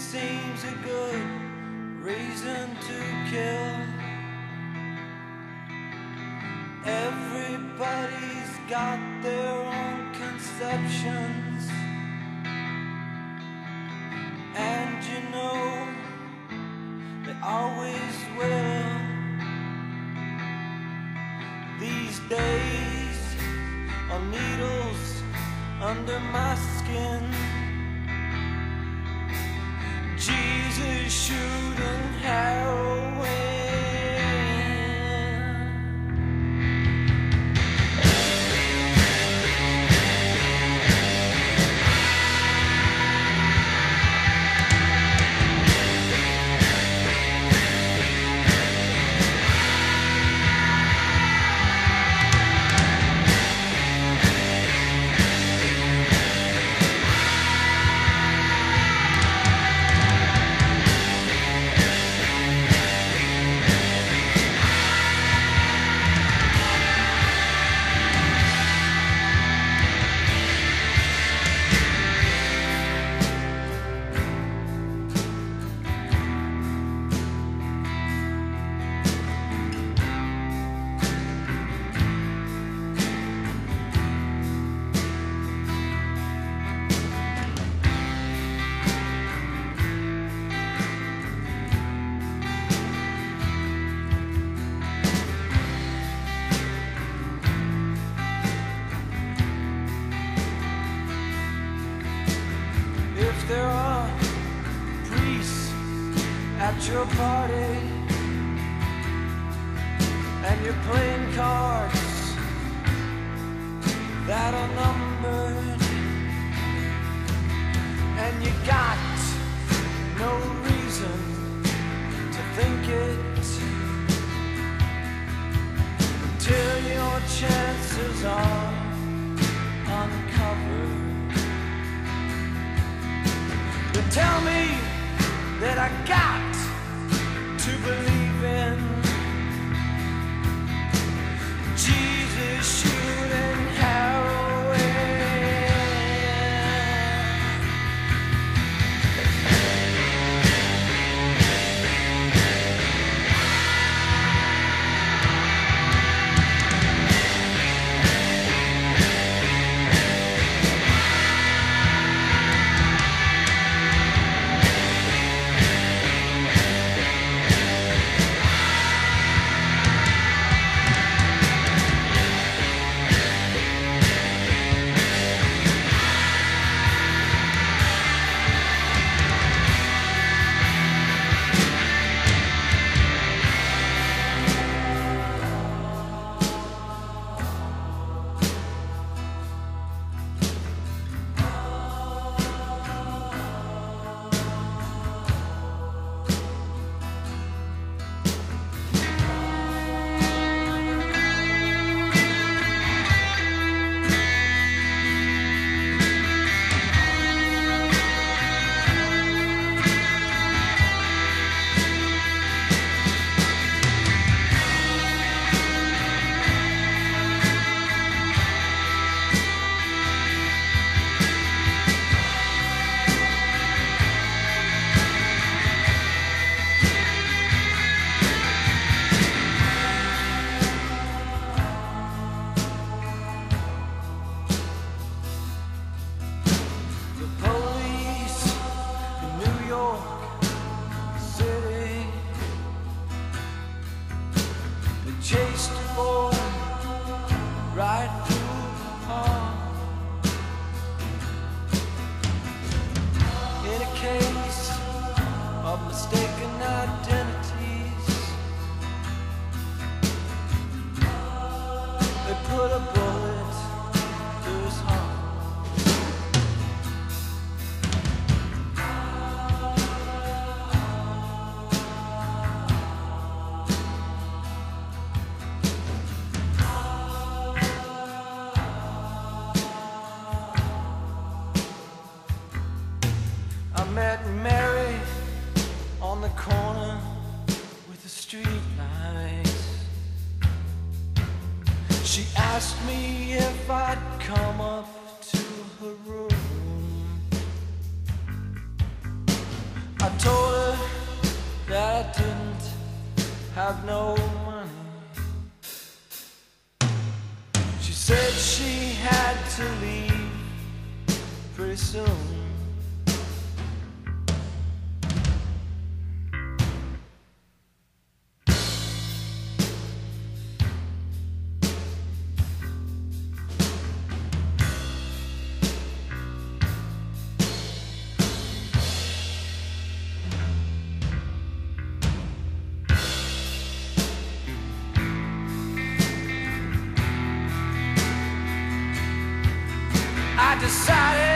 seems a good reason to kill. Everybody's got their own conceptions, and you know they always will. These days are needles under my skin. Jesus shooting heroin. If there are priests at your party and you're playing cards that are numbered, and you got no reason to think it until your chances are uncovered. But tell me that I got to believe in Jesus shooting heroin. Chased a boy right through the heart. In a case of mistaken identities, they put a bullet through his heart. I met Mary on the corner with the streetlights. She asked me if I'd come up to her room. I told her that I didn't have no money. She said she had to leave pretty soon. I decided